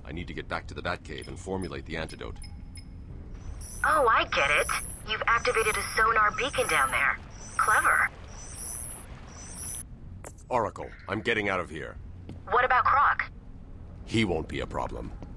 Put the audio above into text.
I need to get back to the Batcave and formulate the antidote. Oh, I get it. You've activated a sonar beacon down there. Clever. Oracle, I'm getting out of here. What about Croc? He won't be a problem.